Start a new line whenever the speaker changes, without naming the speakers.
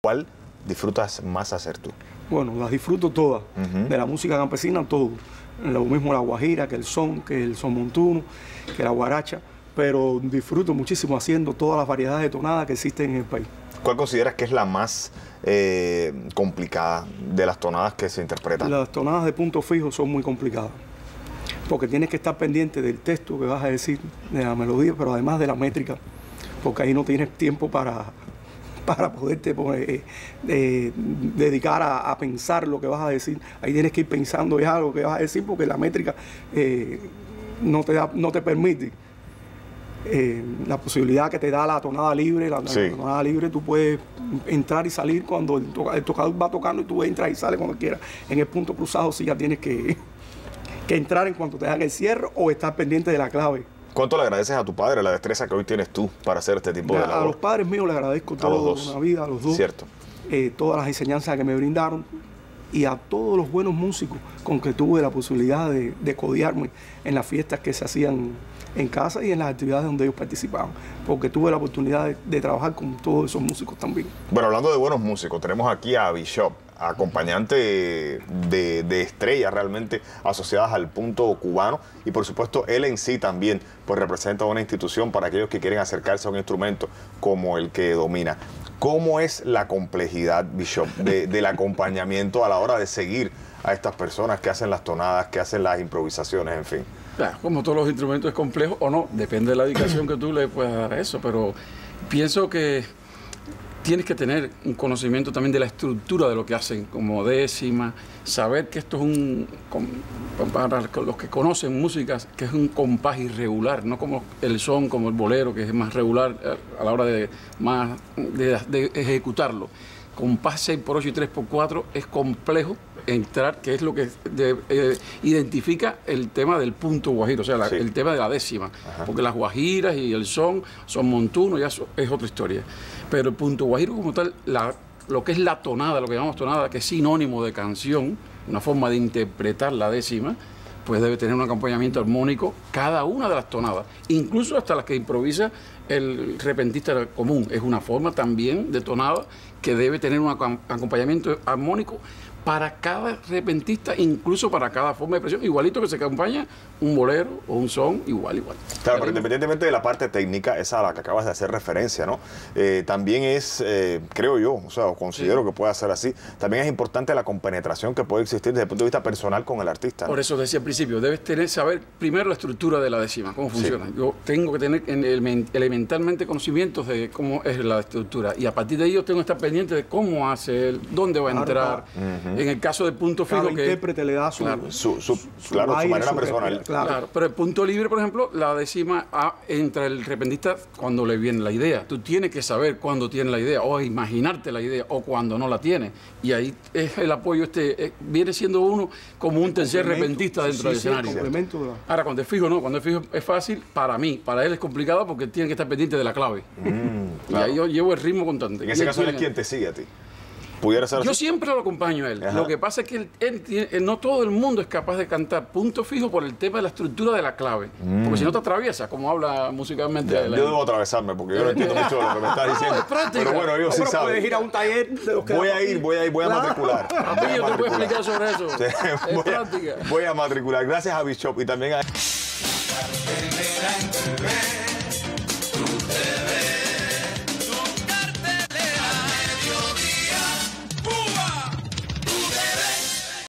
¿Cuál disfrutas más hacer tú?
Bueno, las disfruto todas. De la música campesina, todo. Lo mismo la guajira, que el son montuno, que la guaracha. Pero disfruto muchísimo haciendo todas las variedades de tonadas que existen en el país.
¿Cuál consideras que es la más complicada de las tonadas que se interpretan?
Las tonadas de punto fijo son muy complicadas, porque tienes que estar pendiente del texto que vas a decir, de la melodía, pero además de la métrica, porque ahí no tienes tiempo para poderte dedicar a pensar lo que vas a decir. Ahí tienes que ir pensando ya lo que vas a decir, porque la métrica no te permite. La posibilidad que te da la tonada libre, la tonada libre, tú puedes entrar y salir cuando el tocador va tocando y tú entras y sales cuando quieras. En el punto cruzado sí ya tienes que entrar en cuanto te hagan el cierre o estar pendiente de la clave.
¿Cuánto le agradeces a tu padre la destreza que hoy tienes tú para hacer este tipo de labor?
A los padres míos les agradezco toda la vida, a los dos.
Cierto.
Todas las enseñanzas que me brindaron y a todos los buenos músicos con que tuve la posibilidad de codearme en las fiestas que se hacían en casa y en las actividades donde ellos participaban, porque tuve la oportunidad de trabajar con todos esos músicos también.
Bueno, hablando de buenos músicos, tenemos aquí a Bishop, acompañante de estrellas realmente asociadas al punto cubano, y por supuesto él en sí también pues representa una institución para aquellos que quieren acercarse a un instrumento como el que domina. ¿Cómo es la complejidad, Bishop, del acompañamiento a la hora de seguir a estas personas que hacen las tonadas, que hacen las improvisaciones, en fin?
Claro, como todos los instrumentos es complejo o no, depende de la dedicación que tú le puedas dar a eso, pero pienso que tienes que tener un conocimiento también de la estructura de lo que hacen, como décima, saber que esto es para los que conocen músicas, que es un compás irregular, no como el son, como el bolero, que es más regular a la hora de ejecutarlo. Compás 6x8 y 3x4 es complejo entrar, que es lo que identifica el tema del punto guajiro, o sea, el tema de la décima. Ajá. Porque las guajiras y el son montuno, ya es otra historia. Pero el punto guajiro como tal, lo que es la tonada, lo que llamamos tonada, que es sinónimo de canción, una forma de interpretar la décima, pues debe tener un acompañamiento armónico cada una de las tonadas, incluso hasta las que improvisa el repentista común. Es una forma también de tonada que debe tener un acompañamiento armónico para cada repentista, incluso para cada forma de expresión, igualito que se acompaña un bolero o un son, igual.
Claro, pero independientemente de la parte técnica, esa a la que acabas de hacer referencia, ¿no? También es, creo yo, o sea, considero que puede ser así, también es importante la compenetración que puede existir desde el punto de vista personal con el artista, ¿no?
Por eso decía al principio, debes saber primero la estructura de la décima, cómo funciona. Yo tengo que tener elementalmente conocimientos de cómo es la estructura, y a partir de ahí yo tengo que estar pendiente de cómo hace él, dónde va a entrar. En el caso del punto fijo,
cada intérprete le da su
manera personal.
Claro, pero el punto libre, por ejemplo, la décima entra el repentista cuando le viene la idea. Tú tienes que saber cuándo tiene la idea, o imaginarte la idea, o cuando no la tiene. Y ahí es el apoyo viene siendo uno como un tercer repentista dentro del escenario. Ahora, cuando es fijo, no. Cuando es fijo es fácil para mí. Para él es complicado porque él tiene que estar pendiente de la clave. Y ahí yo llevo el ritmo constante.
En ese caso, ¿es quién te sigue a ti?
Yo siempre lo acompaño a él. Ajá. Lo que pasa es que no todo el mundo es capaz de cantar punto fijo por el tema de la estructura de la clave. Porque si no te atraviesas, como habla musicalmente.
Yo debo atravesarme porque yo no entiendo mucho de lo que me estás diciendo. Pero bueno, yo sí sabes.
Puedes ir a un taller de los que
voy a matricular.
A mí yo te voy a explicar sobre eso.
Voy a matricular. Gracias a Bishop y también a...